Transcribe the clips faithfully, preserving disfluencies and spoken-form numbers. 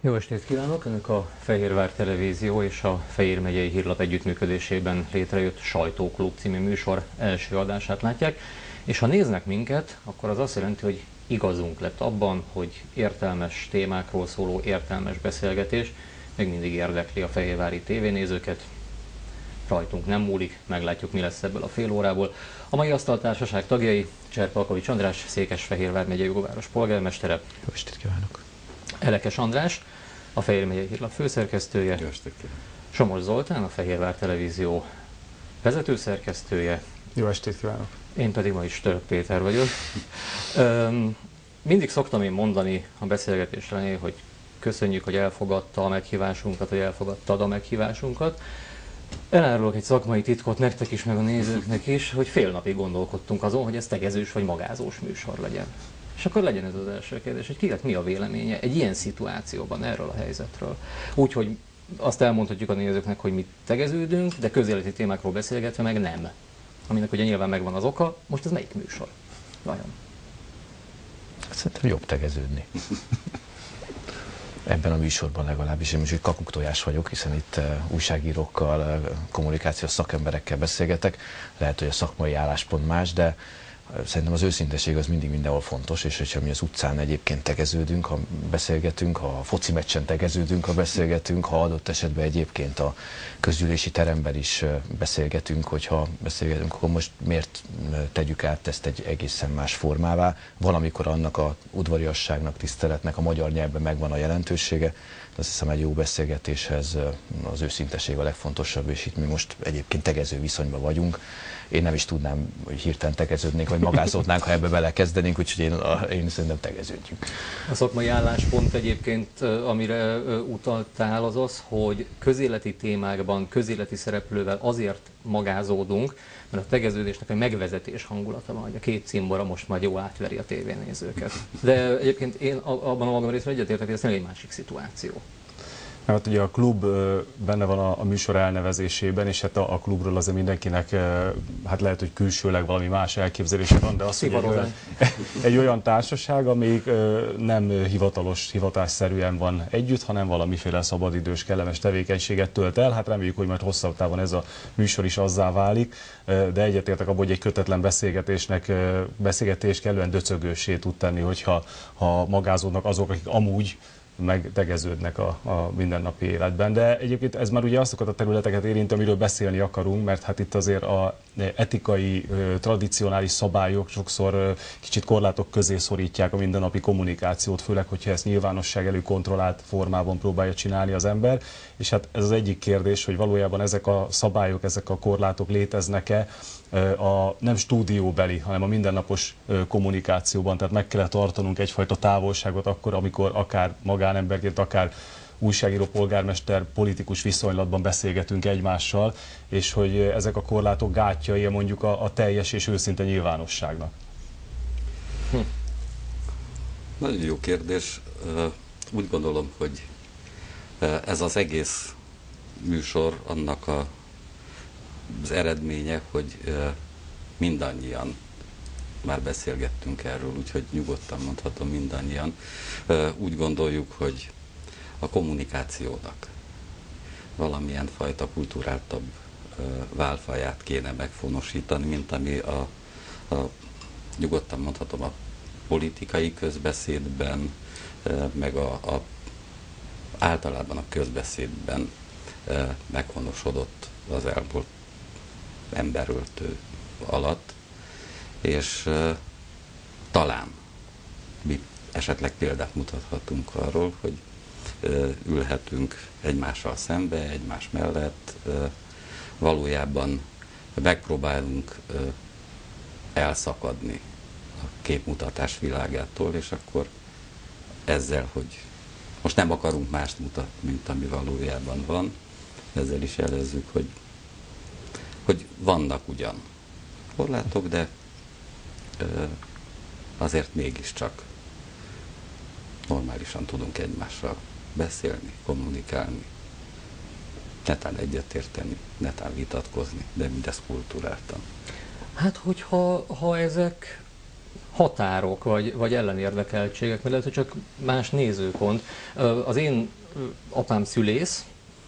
Jó estét kívánok! Önök a Fehérvár Televízió és a Fejér megyei Hírlap együttműködésében létrejött Sajtóklub című műsor első adását látják. És ha néznek minket, akkor az azt jelenti, hogy igazunk lett abban, hogy értelmes témákról szóló értelmes beszélgetés még mindig érdekli a fehérvári tévénézőket. Rajtunk nem múlik, meglátjuk, mi lesz ebből a fél órából. A mai asztaltársaság tagjai: Cserpalkovics András, Székesfehérvár megyei jóváros polgármestere. Jó estét kívánok! Elekes András, a Fejér megyei Hírlap főszerkesztője. Jó estét kívánok! Somos Zoltán, a Fehérvár Televízió vezetőszerkesztője. Jó estét kívánok! Én pedig ma is Török Péter vagyok. Öm, mindig szoktam én mondani a beszélgetés elején, hogy köszönjük, hogy elfogadta a meghívásunkat, hogy elfogadtad a meghívásunkat. Elárulok egy szakmai titkot nektek is, meg a nézőknek is, hogy fél napig gondolkodtunk azon, hogy ez tegezős vagy magázós műsor legyen. És akkor legyen ez az első kérdés, hogy kinek mi a véleménye egy ilyen szituációban erről a helyzetről. Úgyhogy azt elmondhatjuk a nézőknek, hogy mi tegeződünk, de közéleti témákról beszélgetve meg nem. Aminek ugye nyilván megvan az oka. Most ez melyik műsor? Vajon? Szerintem jobb tegeződni. Ebben a műsorban legalábbis. Én most egy kakuktojás vagyok, hiszen itt uh, újságírókkal, uh, kommunikációs szakemberekkel beszélgetek. Lehet, hogy a szakmai álláspont más, de szerintem az őszinteség az mindig mindenhol fontos, és hogyha mi az utcán egyébként tegeződünk, ha beszélgetünk, ha a foci meccsen tegeződünk, ha beszélgetünk, ha adott esetben egyébként a közgyűlési teremben is beszélgetünk, hogyha beszélgetünk, akkor most miért tegyük át ezt egy egészen más formává? Valamikor annak a udvariasságnak, tiszteletnek a magyar nyelvben megvan a jelentősége, de azt hiszem egy jó beszélgetéshez az őszinteség a legfontosabb, és itt mi most egyébként tegező viszonyban vagyunk. Én nem is tudnám, hogy hirtelen tegeződnénk, vagy magázódnánk, ha ebbe belekezdenénk, úgyhogy én, én szerintem tegeződjünk. A szakmai álláspont egyébként, amire utaltál, az az, hogy közéleti témákban, közéleti szereplővel azért magázódunk, mert a tegeződésnek egy megvezetés hangulata van, hogy a két cimbora most majd jó átveri a tévénézőket. De egyébként én abban a magam részben egyetértek, hogy ez nem egy másik szituáció. Hát ugye a klub benne van a, a műsor elnevezésében, és hát a, a klubról azért mindenkinek hát lehet, hogy külsőleg valami más elképzelése van, de az, hogy egy olyan, egy olyan társaság, amelyik nem hivatalos, hivatásszerűen van együtt, hanem valamiféle szabadidős, kellemes tevékenységet tölt el. Hát reméljük, hogy majd hosszabb távon ez a műsor is azzá válik, de egyetértek abban, hogy egy kötetlen beszélgetésnek beszélgetés kellően döcögőssé tud tenni, hogyha ha magázódnak azok, akik amúgy meg tegeződnek a, a mindennapi életben. De egyébként ez már ugye azokat a területeket érint, amiről beszélni akarunk, mert hát itt azért a etikai, tradicionális szabályok sokszor kicsit korlátok közé szorítják a mindennapi kommunikációt, főleg, hogyha ezt nyilvánosság elő kontrollált formában próbálja csinálni az ember. És hát ez az egyik kérdés, hogy valójában ezek a szabályok, ezek a korlátok léteznek-e a nem stúdióbeli, hanem a mindennapos kommunikációban. Tehát meg kellett tartanunk egyfajta távolságot akkor, amikor akár magánemberként, akár újságíró, polgármester, politikus viszonylatban beszélgetünk egymással, és hogy ezek a korlátok gátjai mondjuk a, a teljes és őszinte nyilvánosságnak. Hm. Nagyon jó kérdés. Úgy gondolom, hogy ez az egész műsor annak a, az eredménye, hogy mindannyian már beszélgettünk erről, úgyhogy nyugodtan mondhatom, mindannyian úgy gondoljuk, hogy a kommunikációnak valamilyen fajta kulturáltabb válfaját kéne megfonosítani, mint ami a, a nyugodtan mondhatom a politikai közbeszédben, meg a, a általában a közbeszédben meghonosodott az elmúlt emberöltő alatt, és talán mi esetleg példát mutathatunk arról, hogy ülhetünk egymással szembe, egymás mellett, valójában megpróbálunk elszakadni a képmutatás világától, és akkor ezzel, hogy most nem akarunk mást mutatni, mint ami valójában van, ezzel is jelezzük, hogy, hogy vannak ugyan korlátok, de azért mégiscsak normálisan tudunk egymással beszélni, kommunikálni, netán egyetérteni, netán vitatkozni, de mindez kulturáltan. Hát, hogyha ha ezek határok, vagy, vagy ellenérdekeltségek, mert lehet, hogy csak más nézőpont. Az én apám szülész,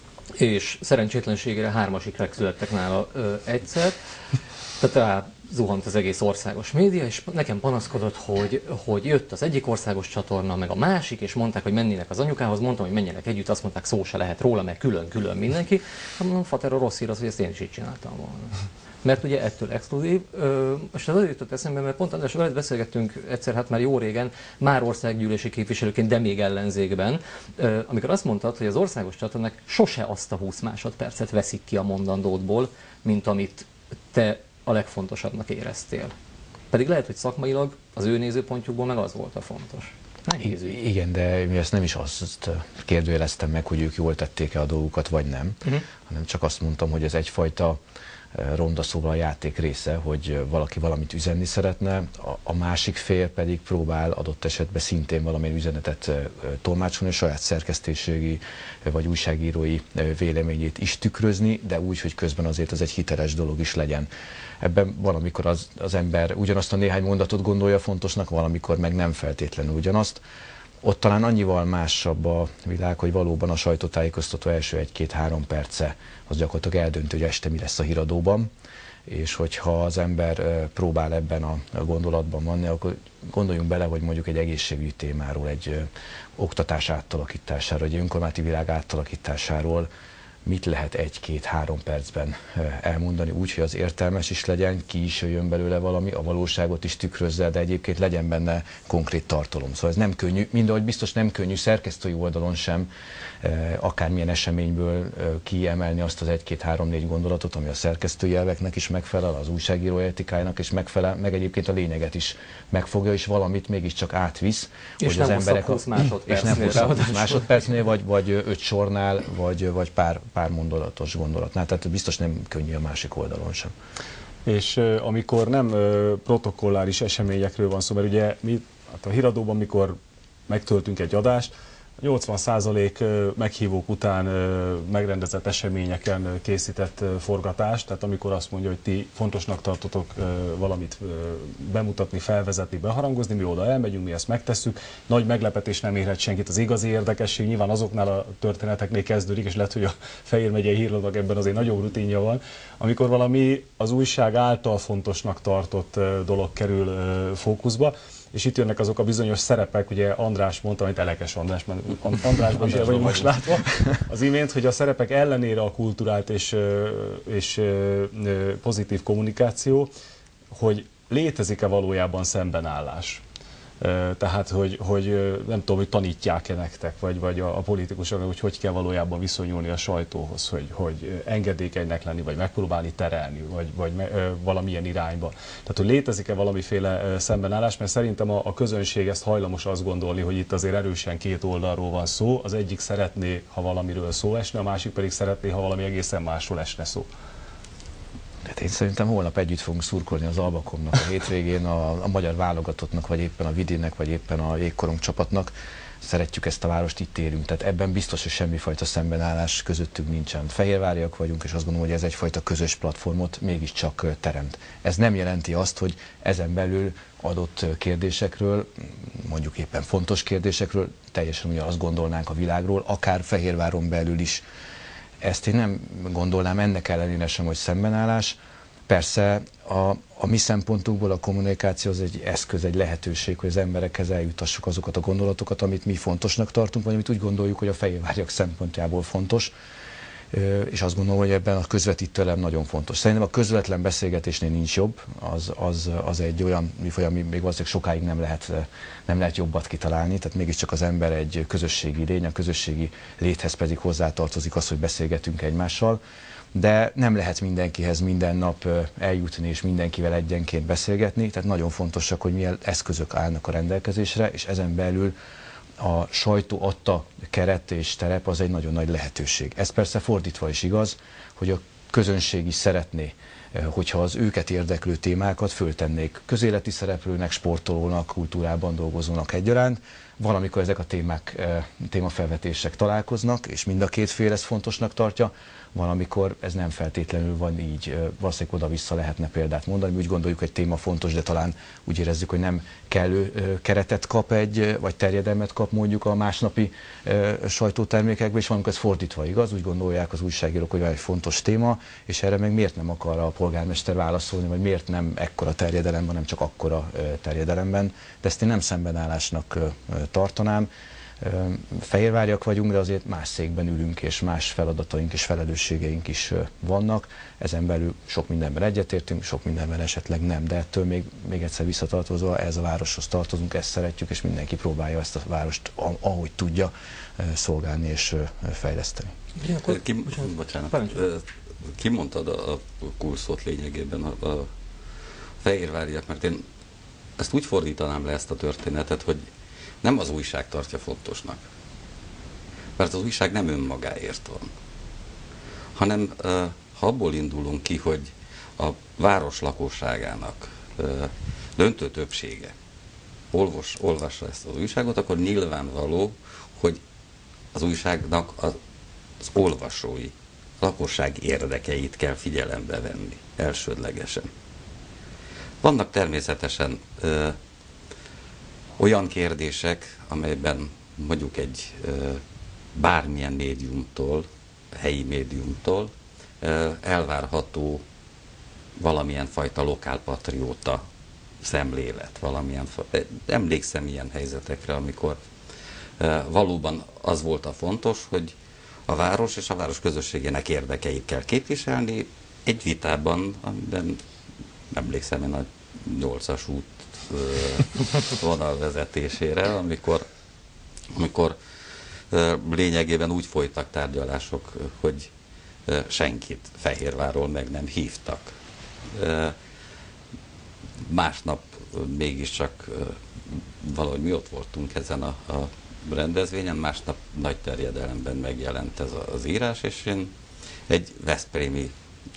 és szerencsétlenségére hármasikrek születtek nála egyszer, tehát rá zuhant az egész országos média, és nekem panaszkodott, hogy, hogy jött az egyik országos csatorna, meg a másik, és mondták, hogy mennének az anyukához, mondtam, hogy menjenek együtt, azt mondták, szó se lehet róla, meg külön-külön mindenki. Hát mondom, fater, a rossz hír az, hogy ezt én is így csináltam volna. Mert ugye ettől exkluzív. Most ez azért jutott eszembe, mert pont András, veled beszélgettünk egyszer, hát már jó régen, már országgyűlési képviselőként, de még ellenzékben, amikor azt mondtad, hogy az országos csatornák sose azt a húsz másodpercet veszik ki a mondandódból, mint amit te a legfontosabbnak éreztél. Pedig lehet, hogy szakmailag az ő nézőpontjukból meg az volt a fontos. I- igen, de mi ezt nem is azt kérdőjeleztem meg, hogy ők jól tették-e a dolgukat, vagy nem, uh-huh. hanem csak azt mondtam, hogy ez egyfajta ronda szóval a játék része, hogy valaki valamit üzenni szeretne, a másik fél pedig próbál adott esetben szintén valamilyen üzenetet tolmácsolni, a saját szerkesztőségi vagy újságírói véleményét is tükrözni, de úgy, hogy közben azért az egy hiteles dolog is legyen. Ebben valamikor az, az ember ugyanazt a néhány mondatot gondolja fontosnak, valamikor meg nem feltétlenül ugyanazt. Ott talán annyival másabb a világ, hogy valóban a sajtótájékoztató első egy-két-három perce az gyakorlatilag eldöntő, hogy este mi lesz a híradóban, és hogyha az ember próbál ebben a gondolatban vanni, akkor gondoljunk bele, hogy mondjuk egy egészségügyi témáról, egy oktatás átalakításáról, egy önkormányzati világ átalakításáról mit lehet egy-két-három percben elmondani úgy, hogy az értelmes is legyen, ki is jöjjön belőle valami, a valóságot is tükrözze, de egyébként legyen benne konkrét tartalom. Szóval ez nem könnyű, mindahogy biztos nem könnyű szerkesztői oldalon sem akármilyen eseményből kiemelni azt az egy-két-három-négy gondolatot, ami a szerkesztői elveknek is megfelel, az újságíró etikájának is megfelel, meg egyébként a lényeget is megfogja, és valamit mégiscsak átvisz, és hogy nem az emberek húsz másodpercnél, és nem húsz másodpercnél, vagy, vagy öt sornál, vagy, vagy pár, pár mondolatos gondolatnál. Tehát biztos nem könnyű a másik oldalon sem. És uh, amikor nem uh, protokolláris eseményekről van szó, mert ugye mi hát a híradóban, mikor megtöltünk egy adást, nyolcvan százalék meghívók után megrendezett eseményeken készített forgatást, tehát amikor azt mondja, hogy ti fontosnak tartotok valamit bemutatni, felvezetni, beharangozni, mi oda elmegyünk, mi ezt megtesszük. Nagy meglepetés nem érhet senkit, az igazi érdekesség nyilván azoknál a történeteknél kezdődik, és lehet, hogy a Fejér megyei hírlapnak ebben azért nagyobb rutinja van, amikor valami az újság által fontosnak tartott dolog kerül fókuszba. És itt jönnek azok a bizonyos szerepek, ugye András mondta, amit Elekes András, mert Andrásban is el vagy most látva, az imént, hogy a szerepek ellenére a kulturált és, és pozitív kommunikáció, hogy létezik-e valójában szembenállás. Tehát, hogy, hogy nem tudom, hogy tanítják-e nektek, vagy, vagy a, a politikusok, hogy hogy kell valójában viszonyulni a sajtóhoz, hogy, hogy engedékenynek lenni, vagy megpróbálni terelni, vagy, vagy me, valamilyen irányba. Tehát, hogy létezik-e valamiféle szembenállás, mert szerintem a, a közönség ezt hajlamos azt gondolni, hogy itt azért erősen két oldalról van szó. Az egyik szeretné, ha valamiről szó esne, a másik pedig szeretné, ha valami egészen másról esne szó. Hát én szerintem holnap együtt fogunk szurkolni az Albakomnak a hétvégén, a, a magyar válogatottnak, vagy éppen a Vidének, vagy éppen a Jégkorong csapatnak. Szeretjük ezt a várost, itt élünk. Tehát ebben biztos, hogy semmifajta szembenállás közöttünk nincsen. Fehérváriak vagyunk, és azt gondolom, hogy ez egyfajta közös platformot mégiscsak teremt. Ez nem jelenti azt, hogy ezen belül adott kérdésekről, mondjuk éppen fontos kérdésekről, teljesen ugye azt gondolnánk a világról, akár Fehérváron belül is. Ezt én nem gondolnám ennek ellenére sem, hogy szembenállás. Persze a, a mi szempontunkból a kommunikáció az egy eszköz, egy lehetőség, hogy az emberekhez eljutassuk azokat a gondolatokat, amit mi fontosnak tartunk, vagy amit úgy gondoljuk, hogy a fehérváriak szempontjából fontos. És azt gondolom, hogy ebben a közvetítő elem nagyon fontos. Szerintem a közvetlen beszélgetésnél nincs jobb, az, az, az egy olyan műfaj, ami még valószínűleg sokáig nem lehet, nem lehet jobbat kitalálni, tehát mégiscsak az ember egy közösségi lény, a közösségi léthez pedig hozzátartozik az, hogy beszélgetünk egymással, de nem lehet mindenkihez minden nap eljutni és mindenkivel egyenként beszélgetni, tehát nagyon fontosak, hogy milyen eszközök állnak a rendelkezésre, és ezen belül a sajtó adta keret és terep az egy nagyon nagy lehetőség. Ez persze fordítva is igaz, hogy a közönség is szeretné, hogyha az őket érdeklő témákat föltennék közéleti szereplőnek, sportolónak, kultúrában dolgozónak egyaránt, Valamikor ezek a témák, témafelvetések találkoznak, és mind a két fél ezt fontosnak tartja, valamikor ez nem feltétlenül van így. Valószínűleg oda-vissza lehetne példát mondani, mi úgy gondoljuk, hogy téma fontos, de talán úgy érezzük, hogy nem kellő keretet kap egy, vagy terjedelmet kap mondjuk a másnapi sajtótermékekben, és valamikor ez fordítva igaz, úgy gondolják az újságírók, hogy van egy fontos téma, és erre meg miért nem akar a polgármester válaszolni, vagy miért nem ekkora terjedelemben, hanem csak akkora terjedelemben. De ezt én nem szembenállásnak tartanám. Fehérváriak vagyunk, de azért más székben ülünk, és más feladataink és felelősségeink is vannak. Ezen belül sok mindenben egyetértünk, sok mindenben esetleg nem, de ettől még, még egyszer visszatartozva ez a városhoz tartozunk, ezt szeretjük, és mindenki próbálja ezt a várost, ahogy tudja, szolgálni és fejleszteni. Ki, bocsánat, ki mondtad a kulszót lényegében a, a fehérváriak, mert én ezt úgy fordítanám le ezt a történetet, hogy nem az újság tartja fontosnak, mert az újság nem önmagáért van, hanem ha abból indulunk ki, hogy a város lakosságának döntő többsége olvas, olvassa ezt az újságot, akkor nyilvánvaló, hogy az újságnak az, az olvasói, a lakosság érdekeit kell figyelembe venni elsődlegesen. Vannak természetesen ö, olyan kérdések, amelyben mondjuk egy ö, bármilyen médiumtól, helyi médiumtól ö, elvárható valamilyen fajta lokálpatrióta szemlélet, valamilyen, emlékszem ilyen helyzetekre, amikor ö, valóban az volt a fontos, hogy a város és a város közösségének érdekeit kell képviselni egy vitában, amiben emlékszem én a nyolcas út vonalvezetésére, amikor, amikor lényegében úgy folytak tárgyalások, hogy senkit Fehérvárról meg nem hívtak. Másnap mégiscsak valahogy mi ott voltunk ezen a, a rendezvényen, másnap nagy terjedelemben megjelent ez az írás, és én egy veszprémi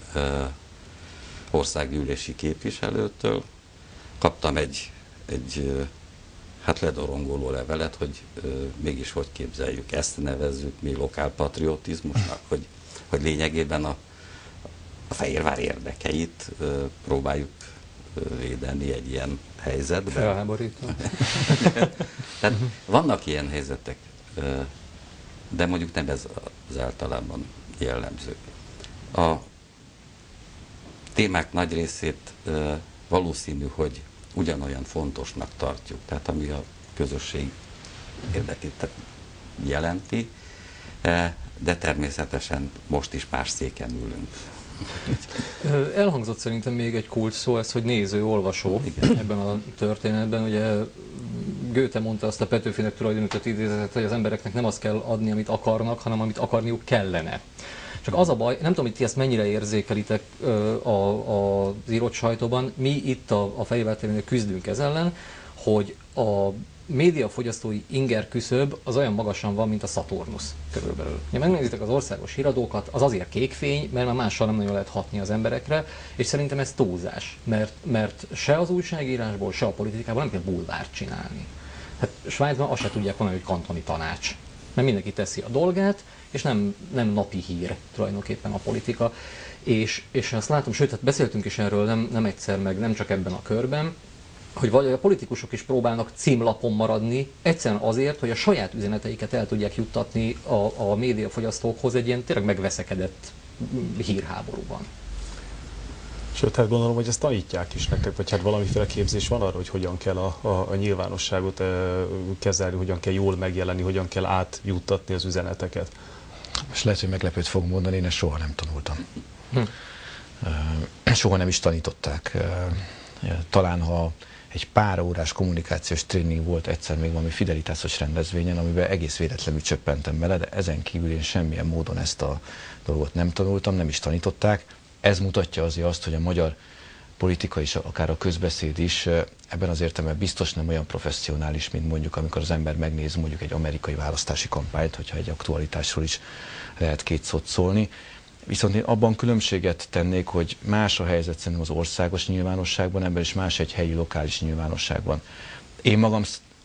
országgyűlési képviselőtől kaptam egy, egy hát ledorongoló levelet, hogy mégis hogy képzeljük, ezt nevezzük mi lokálpatriotizmusnak, hogy, hogy lényegében a, a Fehérvár érdekeit próbáljuk védeni egy ilyen helyzetben. Felháborító. Tehát vannak ilyen helyzetek, de mondjuk nem ez az általában jellemző. A témák nagy részét valószínű, hogy ugyanolyan fontosnak tartjuk, tehát ami a közösség érdekét jelenti, de természetesen most is más széken ülünk. Elhangzott szerintem még egy kulcs szó, ez, hogy néző, olvasó. Igen. Ebben a történetben. Ugye Goethe mondta azt a Petőfinek tulajdonított idézetet, hogy az embereknek nem azt kell adni, amit akarnak, hanem amit akarniuk kellene. Csak az a baj, nem tudom, hogy ti ezt mennyire érzékelitek a, a, az írott sajtóban, mi itt a, a Fehérvár té vénél küzdünk ez ellen, hogy a médiafogyasztói inger küszöb az olyan magasan van, mint a Szaturnusz körülbelül. Ha megnézitek az országos híradókat, az azért kékfény, mert már mással nem nagyon lehet hatni az emberekre, és szerintem ez túlzás, mert, mert se az újságírásból, se a politikából nem kell bulvárt csinálni. Hát Svájcban azt se tudják mondani, hogy kantoni tanács, mert mindenki teszi a dolgát, és nem, nem napi hír tulajdonképpen a politika. És, és azt látom, sőt, hát beszéltünk is erről nem, nem egyszer, meg nem csak ebben a körben, hogy vagy a politikusok is próbálnak címlapon maradni, egyszerűen azért, hogy a saját üzeneteiket el tudják juttatni a, a médiafogyasztókhoz egy ilyen tényleg megveszekedett hírháborúban. Sőt, hát gondolom, hogy ezt tanítják is nektek, vagy hát valamiféle képzés van arra, hogy hogyan kell a, a, a nyilvánosságot e, kezelni, hogyan kell jól megjelenni, hogyan kell átjuttatni az üzeneteket. Most lehet, hogy meglepőt fog mondani, én ezt soha nem tanultam. Hm. Soha nem is tanították. Talán ha egy pár órás kommunikációs tréning volt egyszer még valami fidelitásos rendezvényen, amiben egész véletlenül csöppentem bele, de ezen kívül én semmilyen módon ezt a dolgot nem tanultam, nem is tanították. Ez mutatja azért azt, hogy a magyar politika is, akár a közbeszéd is ebben az értelemben biztos nem olyan professzionális, mint mondjuk amikor az ember megnéz mondjuk egy amerikai választási kampányt, hogyha egy aktualitásról is lehet két szót szólni. Viszont én abban különbséget tennék, hogy más a helyzet szerintem az országos nyilvánosságban, ebben is más egy helyi, lokális nyilvánosságban. Én magam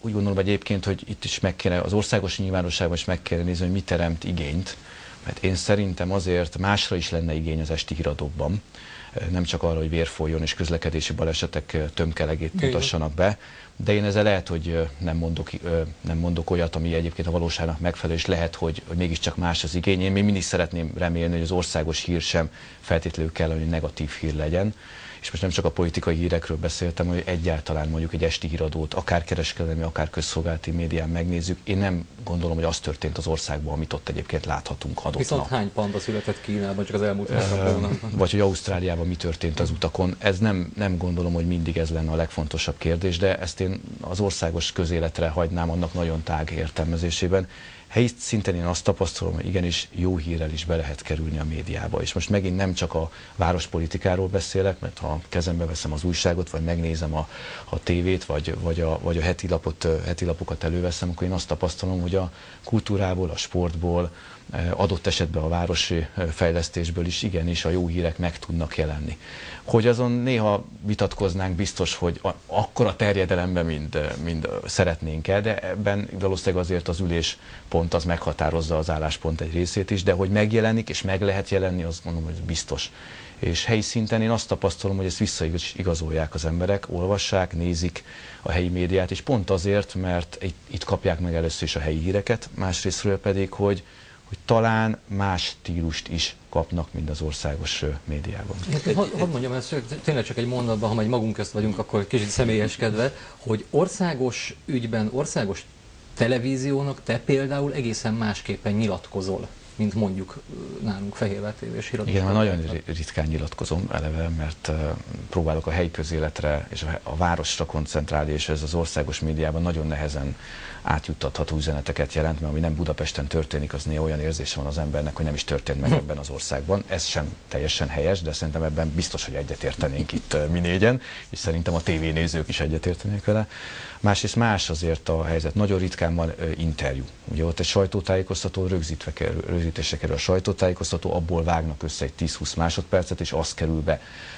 úgy gondolom egyébként, hogy itt is meg kéne, az országos nyilvánosságban is meg kéne nézni, hogy mi teremt igényt, mert én szerintem azért másra is lenne igény az esti híradókban, nem csak arra, hogy vér folyjon és közlekedési balesetek tömkelegét mutassanak be, de én ezzel lehet, hogy nem mondok, nem mondok olyat, ami egyébként a valóságnak megfelelő, és lehet, hogy, hogy mégiscsak más az igény. Én még mindig szeretném remélni, hogy az országos hír sem feltétlenül kell, hogy negatív hír legyen. És most nem csak a politikai hírekről beszéltem, hogy egyáltalán mondjuk egy esti híradót, akár kereskedelmi, akár közszolgálati médián megnézzük. Én nem gondolom, hogy az történt az országban, amit ott egyébként láthatunk adott Viszont nap. hány panda született Kínában csak az elmúlt hónapban? Vagy hogy Ausztráliában mi történt az utakon. Ez nem, nem gondolom, hogy mindig ez lenne a legfontosabb kérdés, de ezt én az országos közéletre hagynám annak nagyon tág értelmezésében. Helyi szinten én azt tapasztalom, hogy igenis jó hírrel is be lehet kerülni a médiába. És most megint nem csak a várospolitikáról beszélek, mert ha kezembe veszem az újságot, vagy megnézem a, a tévét, vagy, vagy, a, vagy a heti, lapot, heti lapokat előveszem, akkor én azt tapasztalom, hogy a kultúrából, a sportból, adott esetben a városi fejlesztésből is igenis a jó hírek meg tudnak jelenni. Hogy azon néha vitatkoznánk biztos, hogy akkora terjedelemben, mint, mint szeretnénk el, de ebben valószínűleg azért az ülés pont az meghatározza az álláspont egy részét is, de hogy megjelenik és meg lehet jelenni, azt mondom, hogy biztos. És helyi szinten én azt tapasztalom, hogy ezt visszaigazolják az emberek, olvassák, nézik a helyi médiát, és pont azért, mert itt, itt kapják meg először is a helyi híreket, másrésztről pedig, hogy hogy talán más stílust is kapnak, mint az országos médiában. Hadd had mondjam ezt, tényleg csak egy mondatban, ha majd magunk közt vagyunk, akkor kicsit személyeskedve, hogy országos ügyben, országos televíziónak te például egészen másképpen nyilatkozol, mint mondjuk nálunk Fehérvár tévés híradók. Igen, már nagyon ritkán nyilatkozom eleve, mert próbálok a helyi közéletre és a városra koncentrálni, és ez az országos médiában nagyon nehezen átjuttatható üzeneteket jelent, mert ami nem Budapesten történik, az néha olyan érzése van az embernek, hogy nem is történt meg ebben az országban. Ez sem teljesen helyes, de szerintem ebben biztos, hogy egyetértenénk itt mi négyen, és szerintem a tévénézők is egyetértenék vele. Másrészt más azért a helyzet. Nagyon ritkán van interjú. Ugye ott egy sajtótájékoztató rögzítve kerül, rögzítésre kerül a sajtótájékoztató, abból vágnak össze egy tíz-húsz másodpercet, és az kerül be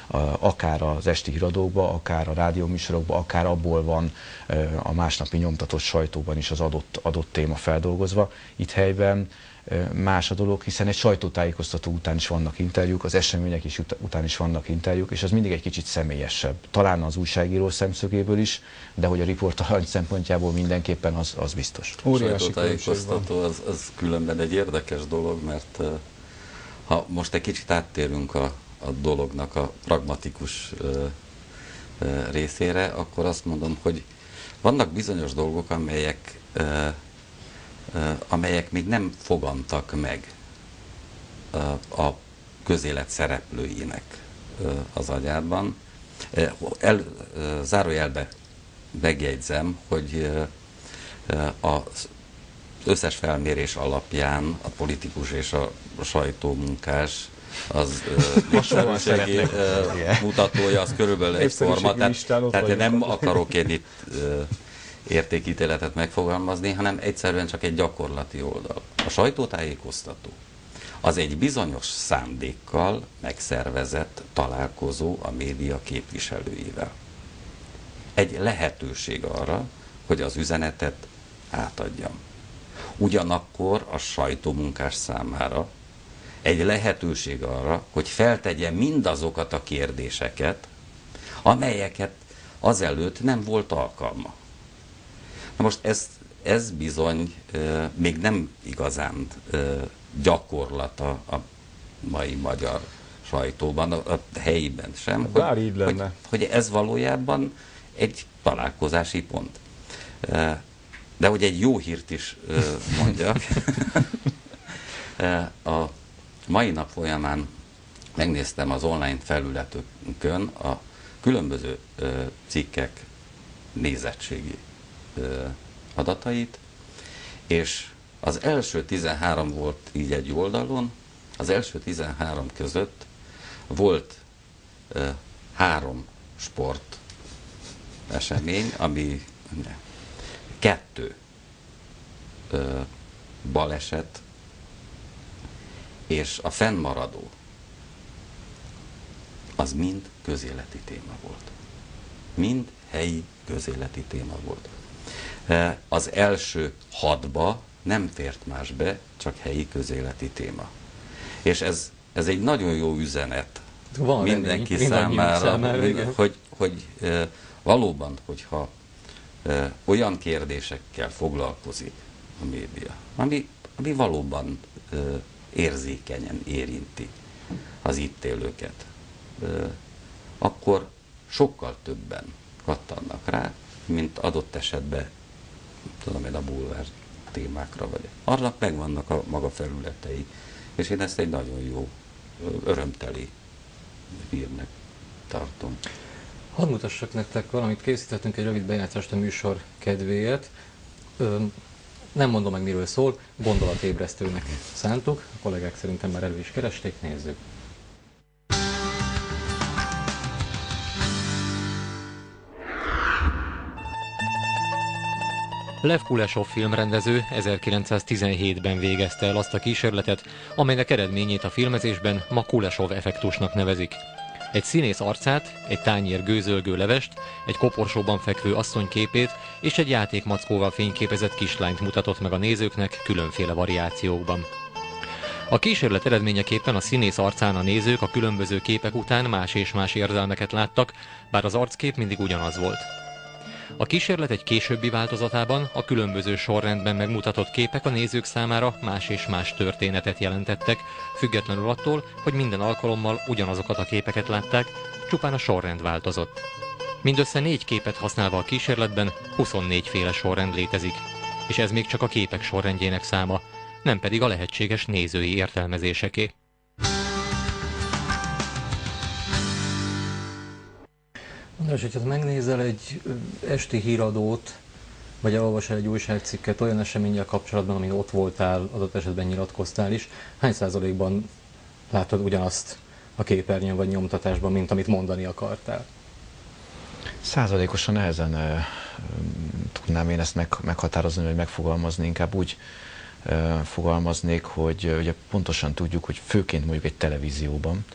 akár az esti híradókba, akár a rádióműsorokba, akár abból van a másnapi nyomtatott sajtóban is az adott, adott téma feldolgozva. Itt helyben más a dolog, hiszen egy sajtótájékoztató után is vannak interjúk, az események is után is vannak interjúk, és az mindig egy kicsit személyesebb. Talán az újságíró szemszögéből is, de hogy a riportalany szempontjából mindenképpen az, az biztos. A sajtótájékoztató az, az különben egy érdekes dolog, mert ha most egy kicsit áttérünk a, a dolognak a pragmatikus ö, ö, részére, akkor azt mondom, hogy vannak bizonyos dolgok, amelyek ö, amelyek még nem fogantak meg a közélet szereplőinek az agyában. El, zárójelbe megjegyzem, hogy az összes felmérés alapján a politikus és a sajtómunkás az népszerűségi mutatója, az körülbelül egyforma. Tehát, tehát nem akarok én itt értékítéletet megfogalmazni, hanem egyszerűen csak egy gyakorlati oldal. A sajtótájékoztató az egy bizonyos szándékkal megszervezett találkozó a média képviselőivel. Egy lehetőség arra, hogy az üzenetet átadjam. Ugyanakkor a sajtómunkás számára egy lehetőség arra, hogy feltegye mindazokat a kérdéseket, amelyeket azelőtt nem volt alkalma. Na most ez, ez bizony e, még nem igazán e, gyakorlata a mai magyar sajtóban, a, a helyiben sem, Bár hogy, így lenne. Hogy, hogy ez valójában egy találkozási pont. E, de hogy egy jó hírt is e, mondjak, e, a mai nap folyamán megnéztem az online felületükön a különböző e, cikkek nézettségi adatait, és az első tizenhárom volt így egy oldalon, az első tizenhárom között volt uh, három sport esemény, ami ne, kettő uh, baleset, és a fennmaradó az mind közéleti téma volt. Mind helyi közéleti téma volt. Az első hatba nem fért más be, csak helyi közéleti téma. És ez, ez egy nagyon jó üzenet Van mindenki remény, számára, számára hogy, hogy, hogy e, valóban, hogyha e, olyan kérdésekkel foglalkozik a média, ami, ami valóban e, érzékenyen érinti az itt élőket, e, akkor sokkal többen kattannak rá, mint adott esetben, tudom én, a bulvár témákra, vagy annak megvannak a maga felületei, és én ezt egy nagyon jó, örömteli hírnek tartom. Hadd mutassak nektek valamit, készítettünk egy rövid bejátszást a műsor kedvéért. Ö, nem mondom meg, miről szól, gondolatébresztőnek szántuk, a kollégák szerintem már elő is keresték, nézzük. Lev Kuleshov filmrendező ezerkilencszáztizenhétben végezte el azt a kísérletet, amelynek eredményét a filmezésben ma Kuleshov effektusnak nevezik. Egy színész arcát, egy tányér gőzölgő levest, egy koporsóban fekvő asszony képét és egy játékmackóval fényképezett kislányt mutatott meg a nézőknek különféle variációkban. A kísérlet eredményeképpen a színész arcán a nézők a különböző képek után más és más érzelmeket láttak, bár az arckép mindig ugyanaz volt. A kísérlet egy későbbi változatában a különböző sorrendben megmutatott képek a nézők számára más és más történetet jelentettek, függetlenül attól, hogy minden alkalommal ugyanazokat a képeket látták, csupán a sorrend változott. Mindössze négy képet használva a kísérletben huszonnégy féle sorrend létezik, és ez még csak a képek sorrendjének száma, nem pedig a lehetséges nézői értelmezéseké. András, hogyha megnézel egy esti híradót, vagy elolvasol egy újságcikket olyan eseménnyel kapcsolatban, amin ott voltál, adott esetben nyilatkoztál is, hány százalékban látod ugyanazt a képernyőn vagy nyomtatásban, mint amit mondani akartál? Százalékosan nehezen uh, tudnám én ezt meg, meghatározni, vagy megfogalmazni, inkább úgy uh, fogalmaznék, hogy uh, ugye pontosan tudjuk, hogy főként mondjuk egy televízióban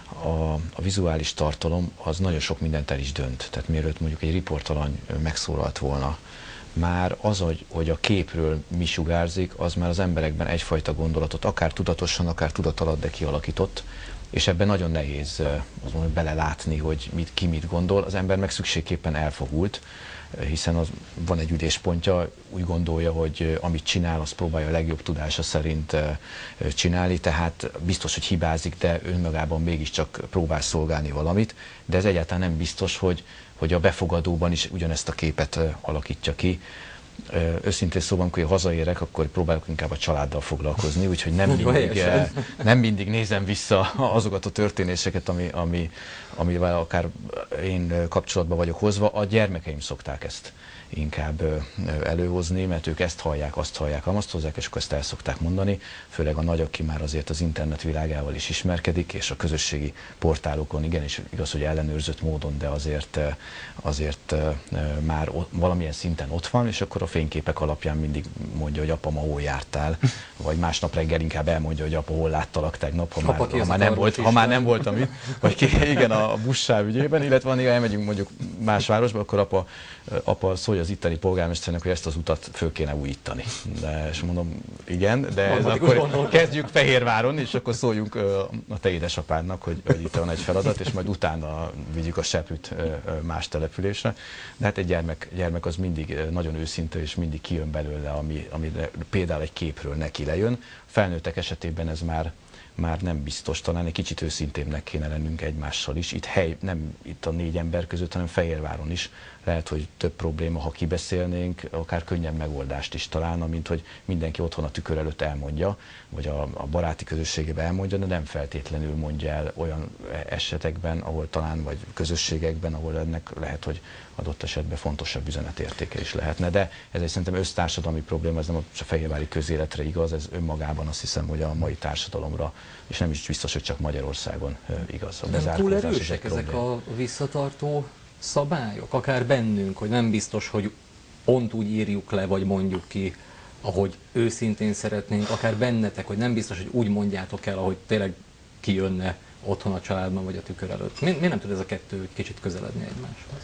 A, a vizuális tartalom az nagyon sok mindent el is dönt. Tehát mielőtt mondjuk egy riportalany megszólalt volna, már az, hogy, hogy a képről mi sugárzik, az már az emberekben egyfajta gondolatot, akár tudatosan, akár tudat alatt, de kialakított, és ebben nagyon nehéz az mondjuk belelátni, hogy mit, ki mit gondol. Az ember meg szükségképpen elfogult, hiszen az, van egy üdéspontja, úgy gondolja, hogy amit csinál, azt próbálja a legjobb tudása szerint csinálni, tehát biztos, hogy hibázik, de önmagában mégiscsak próbál szolgálni valamit, de ez egyáltalán nem biztos, hogy, hogy a befogadóban is ugyanezt a képet alakítja ki. Őszintén szóval, amikor hazaérek, akkor próbálok inkább a családdal foglalkozni, úgyhogy nem mindig, nem mindig nézem vissza azokat a történéseket, ami, ami, amivel akár én kapcsolatban vagyok hozva. A gyermekeim szokták ezt inkább előhozni, mert ők ezt hallják, azt hallják, azt hozzák, és akkor ezt el szokták mondani. Főleg a nagy, aki már azért az internet világával is ismerkedik, és a közösségi portálokon igenis igaz, hogy ellenőrzött módon, de azért, azért már valamilyen szinten ott van, és akkor a fényképek alapján mindig mondja, hogy apa, ma hol jártál, vagy másnap reggel inkább elmondja, hogy apa, hol láttalak tegnap, ha, apa, már, ha, már, nem volt, ha már nem voltam itt, vagy ki, igen, a buszsáv ügyében, illetve néha elmegyünk mondjuk más városba, akkor apa, apa szólja az itteni polgármesternek, hogy ezt az utat föl kéne újítani. De, és mondom, igen, de ez akkor kezdjük Fehérváron, és akkor szóljunk a te édesapádnak, hogy, hogy itt van egy feladat, és majd utána vigyük a Sepüt más településre. De hát egy gyermek, gyermek az mindig nagyon őszinte, és mindig kijön belőle, ami, ami például egy képről neki lejön. Felnőttek esetében ez már már nem biztos, talán egy kicsit őszintébbnek kéne lennünk egymással is. Itt hely, nem itt a négy ember között, hanem Fehérváron is lehet, hogy több probléma, ha kibeszélnénk, akár könnyebb megoldást is találna, mint hogy mindenki otthon a tükör előtt elmondja, vagy a, a baráti közösségében elmondja, de nem feltétlenül mondja el olyan esetekben, ahol talán, vagy közösségekben, ahol ennek lehet, hogy adott esetben fontosabb üzenetértéke is lehetne. De ez egy szerintem össztársadalmi probléma, ez nem a fehérvári közéletre igaz, ez önmagában azt hiszem, hogy a mai társadalomra, és nem is biztos, hogy csak Magyarországon igaz. Nem túl erősek ezek a visszatartó szabályok, akár bennünk, hogy nem biztos, hogy pont úgy írjuk le, vagy mondjuk ki, ahogy őszintén szeretnénk, akár bennetek, hogy nem biztos, hogy úgy mondjátok el, ahogy tényleg kijönne otthon a családban, vagy a tükör előtt. Mi, miért nem tud ez a kettő kicsit közeledni egymáshoz?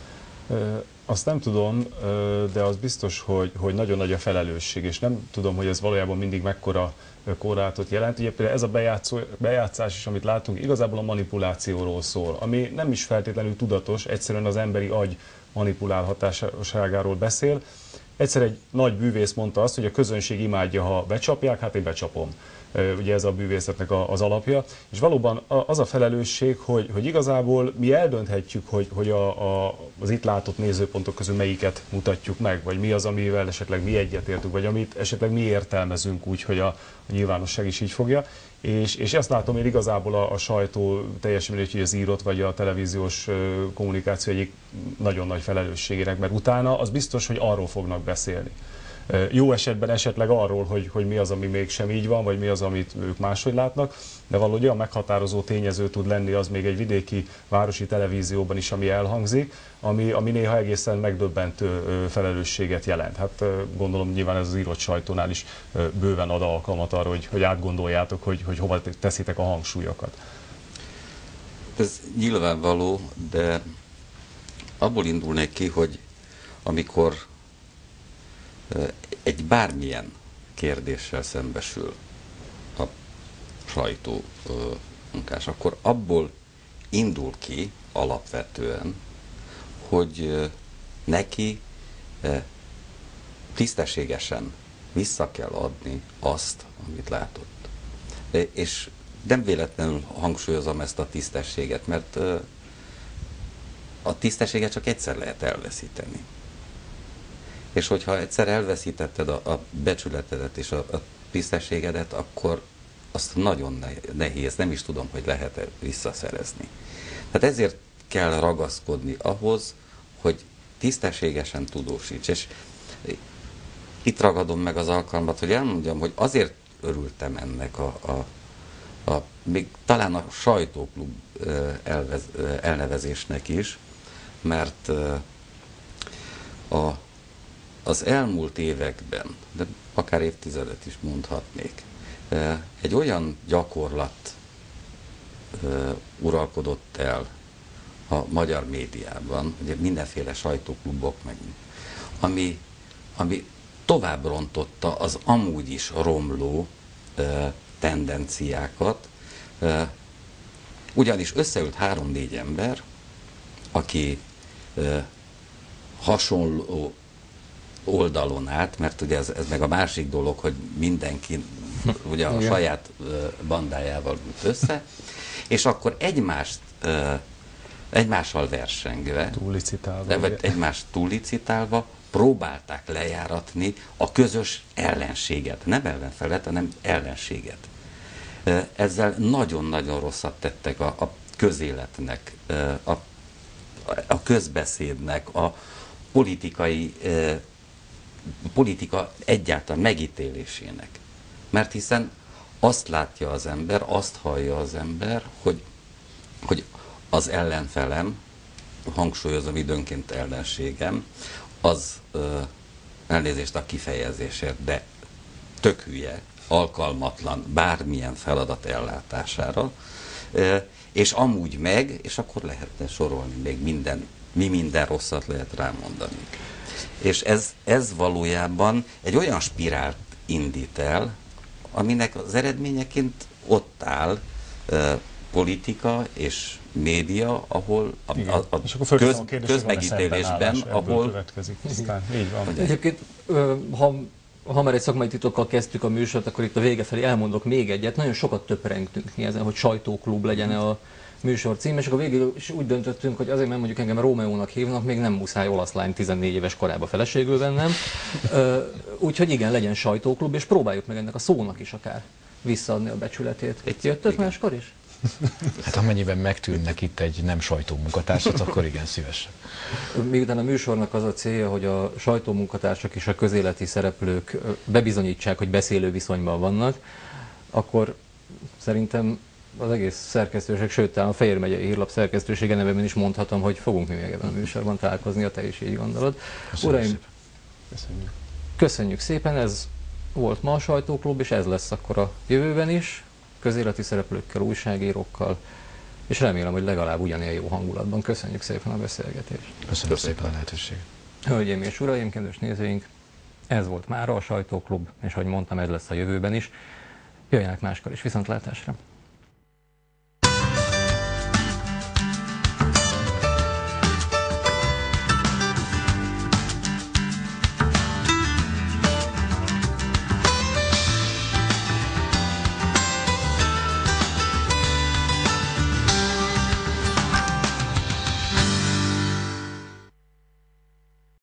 Azt nem tudom, de az biztos, hogy, hogy nagyon nagy a felelősség, és nem tudom, hogy ez valójában mindig mekkora korlátot jelent. Ugye például ez a bejátszó, bejátszás is, amit látunk, igazából a manipulációról szól, ami nem is feltétlenül tudatos, egyszerűen az emberi agy manipulálhatóságáról beszél. Egyszer egy nagy bűvész mondta azt, hogy a közönség imádja, ha becsapják, hát én becsapom. Ugye ez a bűvészetnek az alapja. És valóban az a felelősség, hogy, hogy igazából mi eldönthetjük, hogy, hogy a, a, az itt látott nézőpontok közül melyiket mutatjuk meg, vagy mi az, amivel esetleg mi egyetértünk, vagy amit esetleg mi értelmezünk úgy, hogy a, a nyilvánosság is így fogja. És, és ezt látom én igazából a, a sajtó, teljesen mindegy, hogy az írott vagy a televíziós kommunikáció egyik nagyon nagy felelősségének, mert utána az biztos, hogy arról fognak beszélni. Jó esetben esetleg arról, hogy, hogy mi az, ami mégsem így van, vagy mi az, amit ők máshogy látnak, de valahogy olyan meghatározó tényező tud lenni az még egy vidéki városi televízióban is, ami elhangzik, ami, ami néha egészen megdöbbentő felelősséget jelent. Hát gondolom nyilván ez az írott sajtónál is bőven ad alkalmat arra, hogy, hogy átgondoljátok, hogy, hogy hova teszitek a hangsúlyokat. Ez nyilvánvaló, de abból indulnék ki, hogy amikor egy bármilyen kérdéssel szembesül a sajtó munkás, akkor abból indul ki alapvetően, hogy neki tisztességesen vissza kell adni azt, amit látott. És nem véletlenül hangsúlyozom ezt a tisztességet, mert a tisztességet csak egyszer lehet elveszíteni. És hogyha egyszer elveszítetted a, a becsületedet és a, a tisztességedet, akkor azt nagyon nehéz, nem is tudom, hogy lehet-e visszaszerezni. Tehát ezért kell ragaszkodni ahhoz, hogy tisztességesen tudósíts. És itt ragadom meg az alkalmat, hogy elmondjam, hogy azért örültem ennek a, a, a még talán a sajtóklub elvez, elnevezésnek is, mert a az elmúlt években, de akár évtizedet is mondhatnék, egy olyan gyakorlat uralkodott el a magyar médiában, ugye mindenféle sajtóklubok, meg, ami, ami tovább rontotta az amúgy is romló tendenciákat, ugyanis összeült három-négy ember, aki hasonló oldalon át, mert ugye ez, ez meg a másik dolog, hogy mindenki ugye a saját bandájával ült össze, és akkor egymást egymással versengve, túllicitálva, vagy egymást túllicitálva próbálták lejáratni a közös ellenséget. Nem ellenfelet, hanem ellenséget. Ezzel nagyon-nagyon rosszat tettek a, a közéletnek, a, a közbeszédnek, a politikai politika egyáltalán megítélésének. Mert hiszen azt látja az ember, azt hallja az ember, hogy, hogy az ellenfelem, hangsúlyozom időnként ellenségem, az ö, elnézést a kifejezésért, de tök hülye, alkalmatlan bármilyen feladat ellátására, ö, és amúgy meg, és akkor lehetne sorolni még minden, mi minden rosszat lehet rámondani. És ez, ez valójában egy olyan spirált indít el, aminek az eredményeként ott áll uh, politika és média, ahol a, a, a köz, közmegítélésben, ahol... Így van. Egyébként, ha, ha már egy szakmai titokkal kezdtük a műsort, akkor itt a vége felé elmondok még egyet. Nagyon sokat töprengtünk mi ezen, hogy sajtóklub legyen a műsor cím, és akkor végül is úgy döntöttünk, hogy azért, mert mondjuk engem Rómeónak hívnak, még nem muszáj olasz lány tizennégy éves korába feleségül vennem. Úgyhogy igen, legyen sajtóklub, és próbáljuk meg ennek a szónak is akár visszaadni a becsületét. Itt jöttök máskor is? Hát amennyiben megtűnnek itt egy nem sajtómunkatársat, akkor igen, szívesen. Miután a műsornak az a célja, hogy a sajtómunkatársak és a közéleti szereplők bebizonyítsák, hogy beszélő viszonyban vannak, akkor szerintem az egész szerkesztőség, sőt, talán a Fejér megyei hírlap szerkesztősége nevében is mondhatom, hogy fogunk mi még ebben a műsorban találkozni, a te is így gondolod. Köszönjük Uraim, szépen. Köszönjük. Köszönjük szépen, ez volt ma a sajtóklub, és ez lesz akkor a jövőben is, közéleti szereplőkkel, újságírókkal, és remélem, hogy legalább ugyanilyen jó hangulatban. Köszönjük szépen a beszélgetést. Köszönöm szépen a lehetőséget. Hölgyeim és uraim, kedves nézőink, ez volt mára a Sajtóklub, és ahogy mondtam, ez lesz a jövőben is. Jöjjenek máskor is, viszontlátásra!